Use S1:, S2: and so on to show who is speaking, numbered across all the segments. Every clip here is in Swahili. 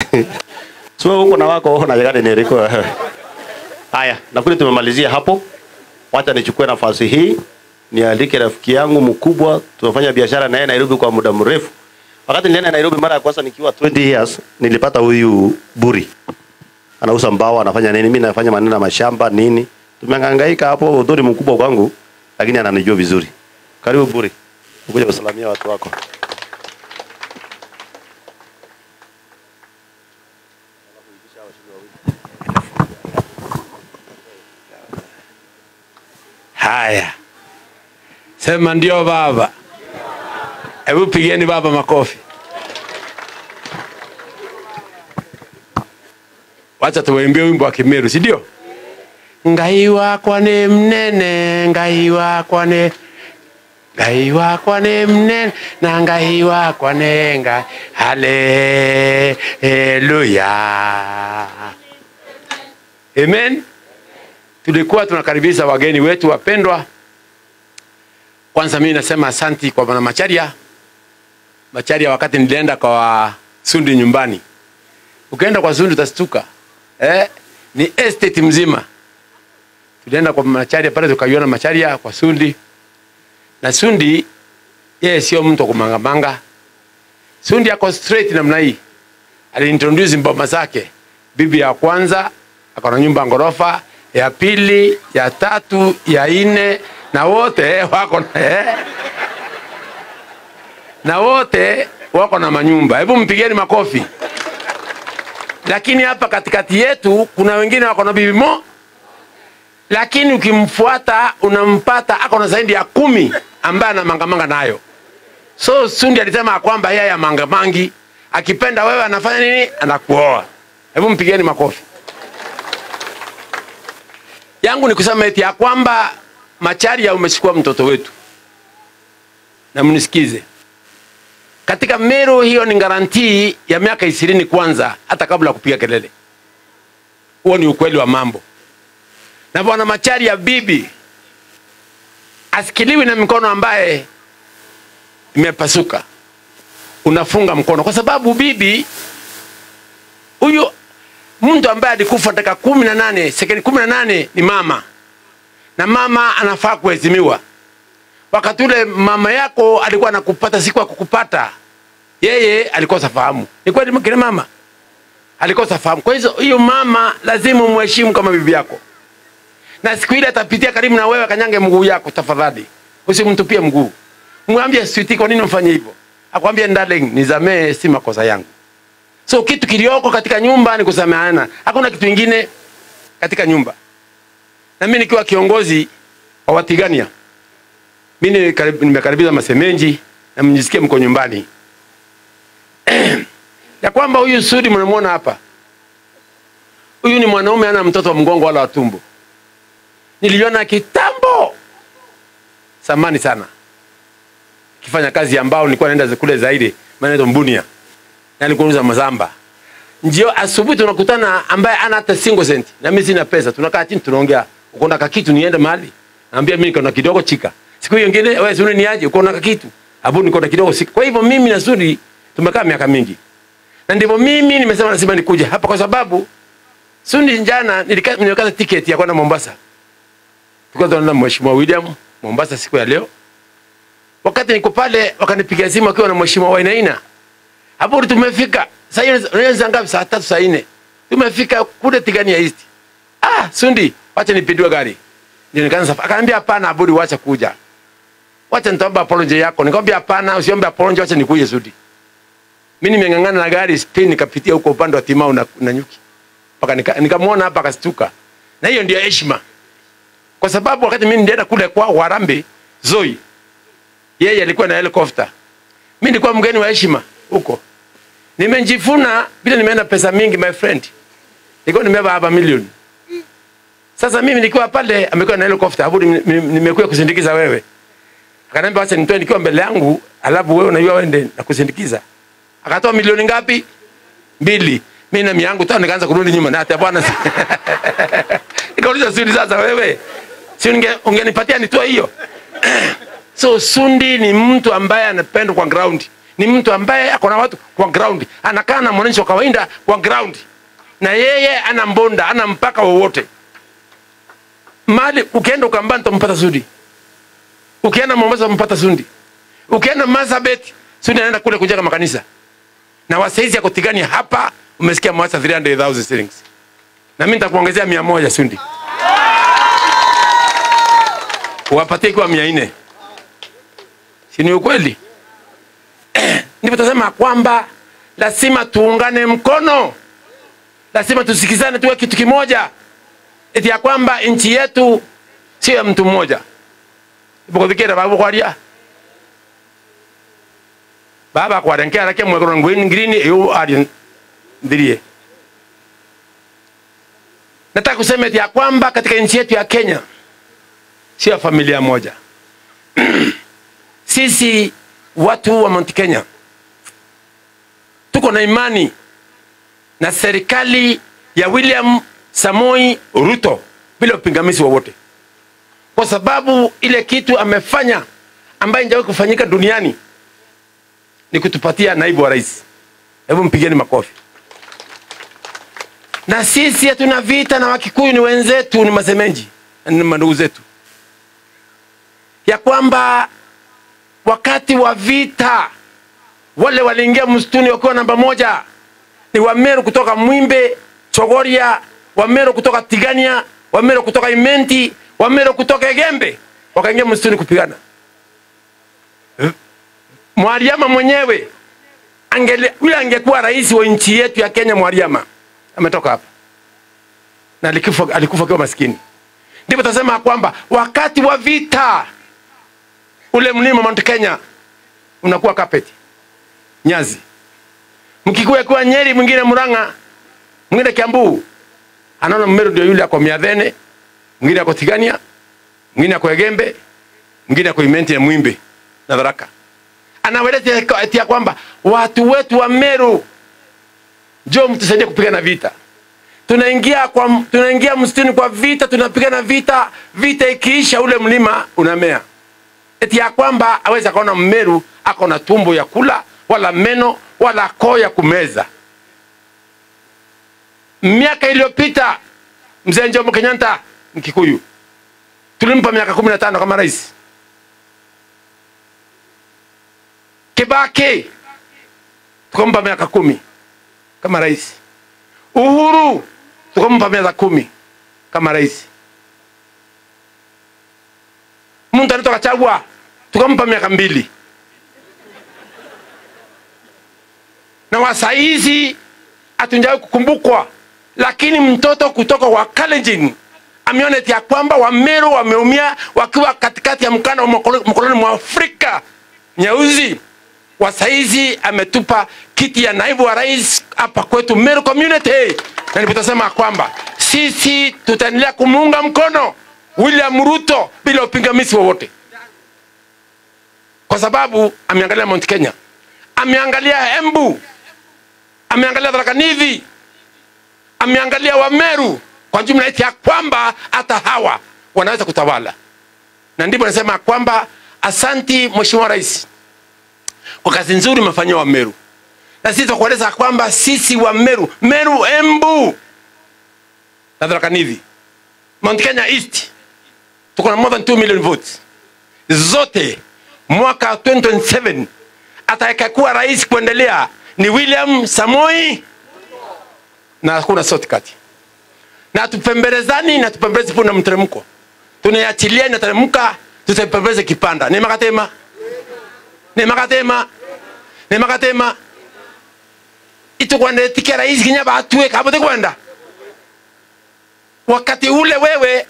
S1: So uko na wako na jagade ni riko. Haya, nafikiri tumemalizia hapo. Wacha nichukue nafasi hii nialike rafiki yangu mkubwa, tunafanya biashara naye Nairobi kwa muda mrefu. Wakati nilienda Nairobi mara ya kwanza nikiwa 20 years, nilipata huyu Buri. Anauza mbao, anafanya nini? Mimi nafanya maneno ya mashamba nini. Tumehangaika hapo, udhuri mkubwa kwangu, lakini ananijua vizuri. Karibu Buri. Ukuja kusalimia watu wako.
S2: Haya. Sema ndio baba. Hebu pigeni baba makofi. Wacha tuwaimbie wimbo wa Kimeru, si ndio? Ngai wakwa ni mnene, Ngai wakwa ni mnene, na Ngai wakwa ni Ngai. Haleluya. Amen. Tulikuwa tunakaribisha wageni wetu wapendwa. Kwanza mimi nasema asanti kwa bwana Macharia. Macharia wakati nilienda kwa Sundi nyumbani. Ukienda kwa Sundi utastuka. Ni estate mzima. Tulienda kwa Macharia pale tukaiona Macharia kwa Sundi. Na Sundi yeye sio mtu kumangamanga. Sundi yako straight namna hii. Aliintroduce mboma zake. Bibi ya kwanza akona nyumba ngorofa, ya pili, ya tatu, ya nne, na wote wako na wote wako na manyumba. Hebu mpigeni makofi. Lakini hapa katikati yetu kuna wengine wako na bibi mo, lakini ukimfuata unampata ako na zaidi ya 10 ambaye anamangamanga nayo. So Sundi alisema kwamba yeye amangamangi, akipenda wewe anafanya nini? Anakuoa. Hebu mpigeni makofi. Yangu ni kusema eti ya kwamba Macharia umechukua mtoto wetu. Na mnisikize. Katika Meru hiyo ni garantii ya miaka 20 kwanza, hata kabla kupiga kelele. Huo ni ukweli wa mambo. Na bwana Macharia bibi asikiliwi na mikono ambaye imepasuka. Unafunga mkono kwa sababu bibi huyo mtu ambaye alikufa dakika 18, sekunde 18 ni mama. Na mama anafaa kuheshimiwa. Wakati ule mama yako alikuwa anakupata siku ya kukupata, yeye alikosa fahamu. Ni kweli mkina mama? Alikosa fahamu. Kwa hiyo mama lazima umheshimu kama bibi yako. Na siku ile atapitia karibu na wewe kanyange mguu yako tafadhali. Usimtupie mguu. Mwambie sweetie kwa nini unafanya hivyo? Akwambie darling nizamee si makosa yangu. So kitu kilioko katika nyumba ni kusameheana. Hakuna kitu kingine katika nyumba. Na mimi nikiwa kiongozi wa Watigania, mimi nimekaribisha masemenji na mnisikie mko nyumbani. Ya kwamba huyu Sudi mnamuona hapa. Huyu ni mwanaume ana mtoto wa mgongo wala wa tumbo. Niliona kitambo. Samani sana. Kifanya kazi ambao nilikuwa naenda kule zaidi, maana Mbunia. Na nikuuza mazamba. Njio asubuhi tunakutana ambaye ana hata single cent. Na mimi sina pesa. Tunakaa chini tunaongea. Uko na kitu niende mahali. Naambia mimi niko na kidogo chika. Siku hiyo nyingine wewe sio ni aje uko na kitu. Abu niko na kidogo siku. Kwa hivyo mimi na Sudi tumekaa miaka mingi. Na ndivyo mimi nimesema lazima nikuje hapa kwa sababu Sudi jana nilikata tiketi ya kwenda Mombasa. Tulikuwa tunaenda Mheshimiwa William Mombasa siku ya leo. Wakati niko pale wakanipigia simu akiwa na Mheshimiwa Wainaina. Hapo tumefika. Sasa unaweza ngapi saa 3 saa 4. Tumefika kule Tigania East. Sundi, wacha nipindue gari. Ndio nikaanza safari. Akaniambia hapana Abudi wacha kuja. Wacha nitaomba apology yako. Nikamwambia hapana usiombe apology wacha nikuje Sudi. Mimi nimengangana na gari spin nikapitia huko upande wa Timau na Nyuki. Paka nikamwona hapa akastuka. Na hiyo ndio heshima. Kwa sababu wakati mimi nilienda kule kwa Warambe Zoi. Yeye alikuwa na helicopter. Mimi nilikuwa mgeni wa heshima huko. Nimejifuna bila nimeenda pesa mingi my friend. Nilikuwa nimebeba hapa milioni. Sasa mimi nikiwa pale amekuwa na helicopter, Abudi nimekuja kusindikiza wewe. Akaniambia acha nitoe nikiwa mbele yangu, alafu wewe unajua wende na kusindikiza. Akatoa milioni ngapi? 2. Mimi na miangu tano nikaanza kurudi nyuma na hata bwana. Nikauliza Sudi sasa wewe. Si ungenipatia nitoe hiyo. So Sundi ni mtu ambaye anapenda kwa ground. ni mtu ambaye akona watu kwa ground, anakaa na mwananchi wa kawaida kwa ground, na yeye ana mbonda, ana mpaka wowote. Mali ukienda Ukambani utampata Sudi, ukienda Mombasa utampata Sudi, ukienda Marsabit Sudi anaenda kule kujenga makanisa, na wasaizi ya kutigani hapa umesikia mwasa 300,000 shillings, na mimi nitakuongezea 100 Sudi, wapatie kwa 400. Si ni ukweli? Ndipo tunasema kwamba lazima tuungane mkono, lazima tusikizane, tuwe kitu kimoja, eti ya kwamba nchi yetu sio ya mtu mmoja. Ibukovikira babu kwaria baba kwa renkea rake mwekoro ngwini yu ari ndirie. Nataka kusema eti ya kwamba katika nchi yetu ya Kenya sio ya familia moja. Sisi watu wa Mount Kenya tuko na imani na serikali ya William Samoei Ruto bila upingamizi wowote, kwa sababu ile kitu amefanya ambaye hajawahi kufanyika duniani ni kutupatia naibu wa rais. Hebu mpigeni makofi. Na sisi hatuna vita na Wakikuyu, ni wenzetu, ni masemenji, ni mandugu zetu, ya kwamba wakati wa vita wale waliingia msituni wakiwa namba moja ni Wameru kutoka Mwimbe, Chogoria, Wameru kutoka Tigania, Wameru kutoka Imenti, Wameru kutoka Egembe, wakaingia msituni kupigana. Mwariama mwenyewe yule angekuwa rais wa nchi yetu ya Kenya, Mwariama ametoka hapa na alikufa kwa maskini. Ndipo tunasema kwamba wakati wa vita ule mlima Mount Kenya unakuwa kapeti, nyazi. Mkikuya kwa Nyeri, mwingine Murang'a, mwingine Kiambu, anaona Mmeru ndio yule ako Miadhene, mwingine ako Tigania, mwingine ako Egembe, mwingine ako Imenti ya Mwimbe na Tharaka. Anaweleta eti ya kwamba watu wetu wa Meru njoo mtusaidie kupigana vita. Tunaingia msituni kwa vita, tunapigana vita, vita ikiisha ule mlima unamea. Eti ya kwamba aweza kaona Mmeru ako na tumbo ya kula, wala meno, wala koo ya kumeza. Miaka iliyopita Mzee Jomo Kenyatta Mkikuyu tulimpa miaka 15 kama rais. Kibaki tukampa miaka 10 kama rais. Uhuru tukampa miaka 10 kama rais. Muntu anatoka Gachagua tukampa miaka 2. Na wasaizi hatunjawahi kukumbukwa, lakini mtoto kutoka wa Kalenjin ameona eti ya kwamba Wameru wameumia wakiwa katikati ya mkanda wa mkoloni mwa Afrika nyeusi. Wasaizi ametupa kiti ya naibu wa rais hapa kwetu Meru community, na nipotasema kwamba sisi tutaendelea kumuunga mkono William Ruto bila upingamizi wowote, kwa sababu ameangalia Mount Kenya, ameangalia Embu, ameangalia Tharaka Nithi, ameangalia Wameru kwa jumla, eti ya kwamba hata hawa wanaweza kutawala. Na ndipo nasema kwamba asanti Mheshimiwa Rais kwa kazi nzuri umefanyia Wameru, na sisi tukueleza kwamba sisi Wameru, Meru, Embu na Tharaka Nithi, Mount Kenya East, tuko na more than 2 million votes. Zote mwaka 2027 atakayekuwa rais kuendelea ni William Samoei, na hakuna shortcut. Na tupembelezani na tupembeleze puna mteremko. Tunaiachilia na teremka, tutapembeleze kipanda. Ni makatema. Ni makatema. Ni makatema. Ito kwenda tikia rais Kenyapa atue kabote kwenda. Wakati ule wewe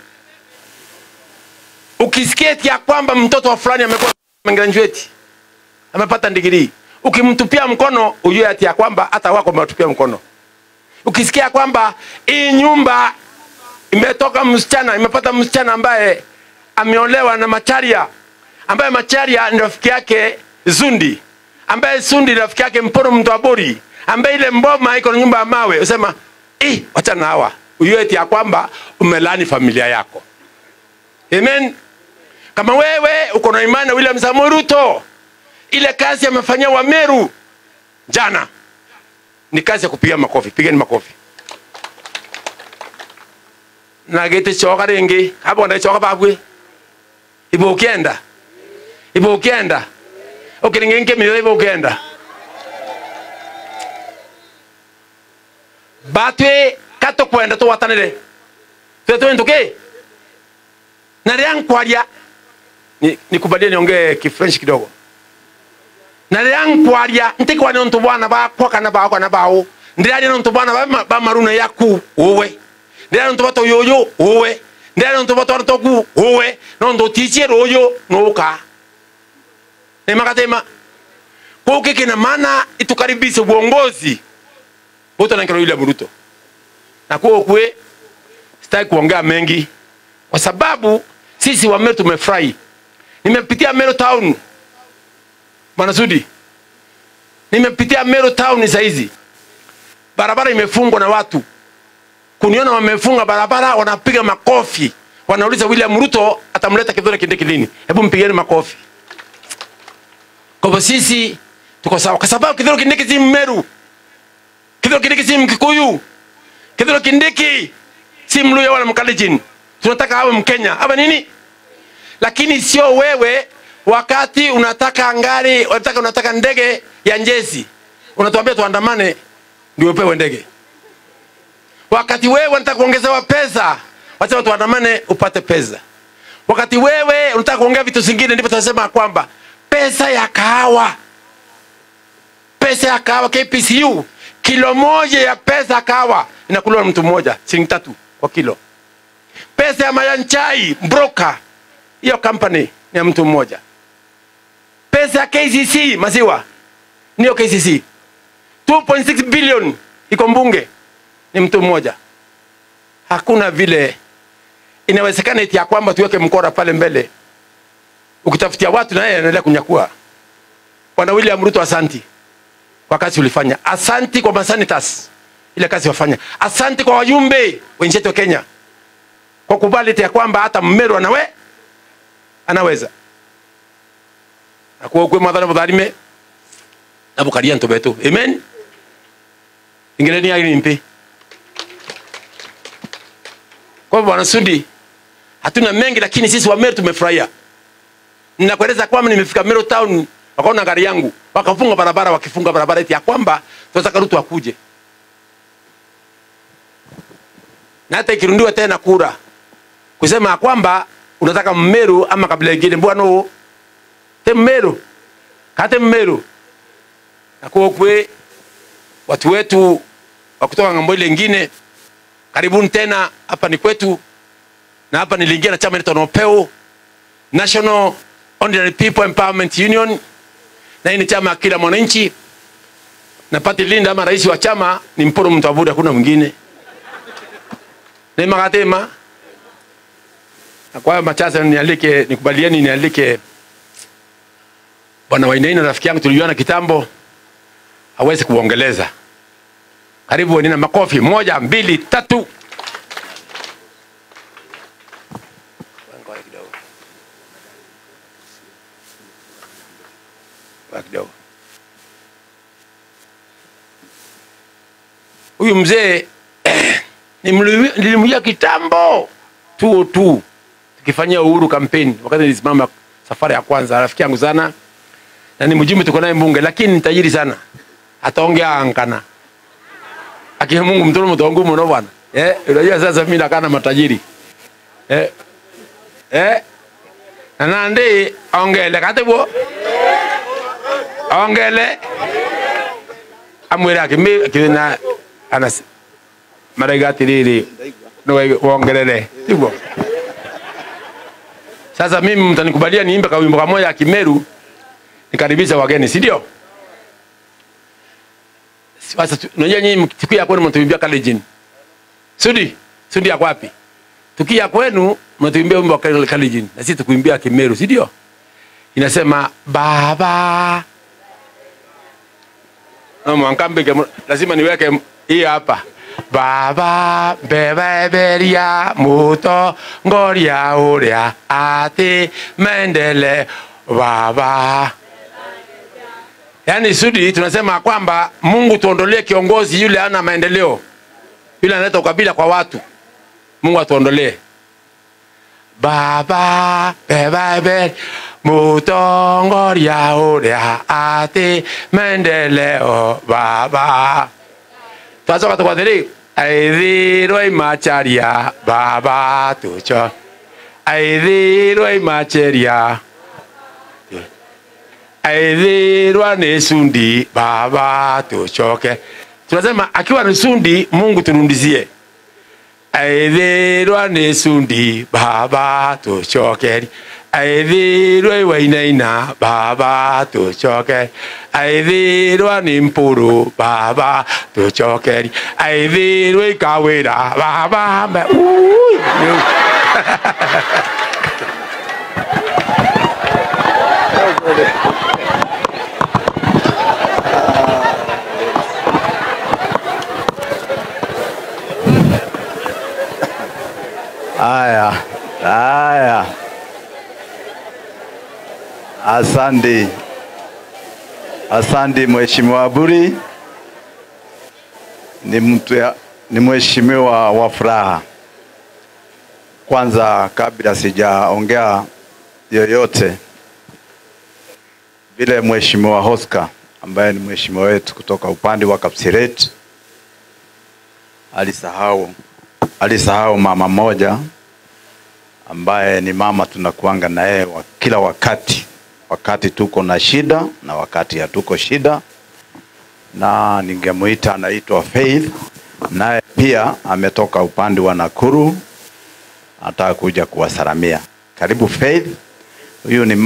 S2: ukisikia ya kwamba mtoto wa fulani amekuwa graduate, amepata degree, ukimtupia mkono ujue ati ya kwamba hata wako umetupia mkono. Ukisikia kwamba hii nyumba imetoka msichana, imepata msichana ambaye ameolewa na Macharia, ambaye Macharia ni rafiki yake Zundi, ambaye Zundi ni rafiki yake Mporo Mtwabori, ambaye ile mboma iko na nyumba ya mawe, usema wacha na hawa, ujue ati ya kwamba umelani familia yako. Amen. Kama wewe uko na imani na William Samoei Ruto, Ile kazi amefanyia Wameru jana ni kazi ya kupiga makofi. Pigeni makofi. Na gete choka rengi hapo ndio choka babwe. Ibo ukienda ukiringenge mimi ibo ukienda batwe kato kwenda to watanele tuto ndoke na riang kwaria nikubalie niongee Kifrench kidogo. Na riang kwaria ntikwa ni ntu bwana ba kwa kana ba kwa na bao ndiali ntu bwana ba maruna yaku owe ndiali ntu bato yoyo owe ndiali ntu bato toku owe no ndo tichero oyo noka ne makatema kwa kike na maana itukaribisha uongozi wote na kero ile Ruto. Na kwa kwe sitaki kuongea mengi kwa sababu sisi wa Meru tumefurahi. Nimepitia Meru town Bwana Sudi. Nimepitia Meru town saizi. Barabara imefungwa na watu. Kuniona wamefunga barabara wanapiga makofi. Wanauliza William Ruto atamleta Kithure Kindiki lini? Hebu mpigeni makofi. Kwa sisi tuko sawa kwa sababu Kithure Kindiki si Meru. Kithure Kindiki si Mkikuyu. Kithure Kindiki si Mluya wala Mkalenjin. Tunataka awe Mkenya. Awe nini? Lakini sio wewe wakati unataka ngari, unataka ndege ya njezi. Unatuambia tuandamane ndio upewe ndege. Wakati wewe unataka kuongezewa pesa, wacha tuandamane upate pesa. Wakati wewe unataka kuongea vitu vingine ndipo tunasema kwamba pesa ya kahawa KPCU kilo moja ya pesa ya kahawa inakuliwa mtu mmoja shilingi 3 kwa kilo. Pesa ya majani chai broker hiyo company ni ya mtu mmoja. Pesa ya KCC maziwa niyo KCC 2.6 billion iko mbunge ni mtu mmoja. Hakuna vile inawezekana eti ya kwamba tuweke mkora pale mbele ukitafutia watu na yeye anaendelea kunyakua. Bwana William Ruto, asanti kwa kazi ulifanya. Asanti kwa masanitas ile kazi wafanya. Asanti kwa wajumbe wenzetu wa Kenya kwa kubali eti ya kwamba hata Mmeru anaweza. Na kwa ukwe madhara mudharime na bukaria ntobetu. Amen. Ingileni ya nimpe. Kwa Bwana Sudi hatuna mengi lakini sisi wa Meru tumefurahia. Ninakueleza kwamba nimefika Meru town wakaona gari yangu wakafunga barabara, wakifunga barabara eti ya kwamba tunataka Ruto akuje. Na hata ikirundiwa tena kura kusema kwamba unataka Mmeru ama kabila ingine bwana Mmeru kate Mmeru. Na kwa kwe watu wetu wa kutoka ngambo ile nyingine karibuni tena hapa ni kwetu. Na hapa niliingia na chama inaitwa NOPEU, National Ordinary People Empowerment Union, na hii ni chama kila mwananchi. Na Pati Linda ama rais wa chama ni Mporo Mtabuda, kuna mwingine na makatema. Na kwa machaza nikubalieni nialike Bwana Wainaina, rafiki yangu tuliona kitambo, hawezi kuongeleza. Karibu wenina makofi 1 2 3. Huyu mzee nilimjia kitambo tu tukifanyia uhuru kampeni wakati nilisimama safari ya kwanza. Rafiki yangu sana na ni mjumbe tuko naye mbunge, lakini ni tajiri sana. Ataongea angana akia Mungu mtoro mtongo mno bwana. Unajua sasa mimi nakana matajiri. Nande ongele katebo ongele amwira kimina anas maragati lili no ongelele tibo. Sasa mimi mtanikubalia niimbe kwa wimbo moja ya Kimeru nikaribisha wageni, si ndio? Sasa unajua nyinyi mkifikia kwenu mtuimbia Kalenjin. Sudi yako wapi? Tukia kwenu mtuimbia wimbo wa Kalenjin na sisi tukuimbia Kimeru, si ndio? Inasema baba. Na mwankambe lazima niweke hii hapa. Baba beberia muto ngoria uria ati mendele baba Yaani Sudi tunasema kwamba Mungu tuondolee kiongozi yule ana maendeleo. Yule analeta ukabila kwa watu. Mungu atuondolee. Baba, bebe, mutongoria uria ati maendeleo baba. Tuanza kwa tadiri. Aidhiro imacharia baba tucho. Aidhiro imacharia. Aidhirwa ni Sundi baba tuchoke. Tunasema akiwa ni Sundi Mungu turundizie. Aidhirwa ni Sundi baba tuchoke. Aidhirwa wainaina baba tuchoke. Aidhirwa ni Mpuru baba tuchoke. Aidhirwa Kawira baba.
S3: Haya. Asante Mheshimiwa Buri. Ni mheshimiwa wa furaha. Kwanza kabla sijaongea yoyote, vile Mheshimiwa Oscar ambaye ni mheshimiwa wetu kutoka upande wa Kapsiret alisahau mama moja ambaye ni mama tunakuanga na yeye kila wakati tuko na shida na wakati hatuko shida, na ningemuita anaitwa Faith, naye pia ametoka upande wa Nakuru, atakuja kuwasalamia. Karibu Faith. Huyu ni